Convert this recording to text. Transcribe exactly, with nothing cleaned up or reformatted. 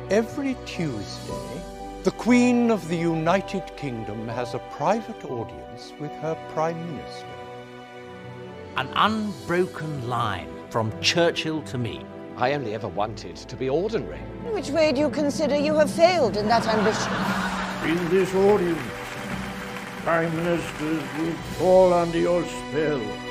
Every Tuesday, the Queen of the United Kingdom has a private audience with her Prime Minister. An unbroken line from Churchill to me. I only ever wanted to be ordinary. In which way do you consider you have failed in that ambition? In this audience, Prime Ministers will fall under your spell.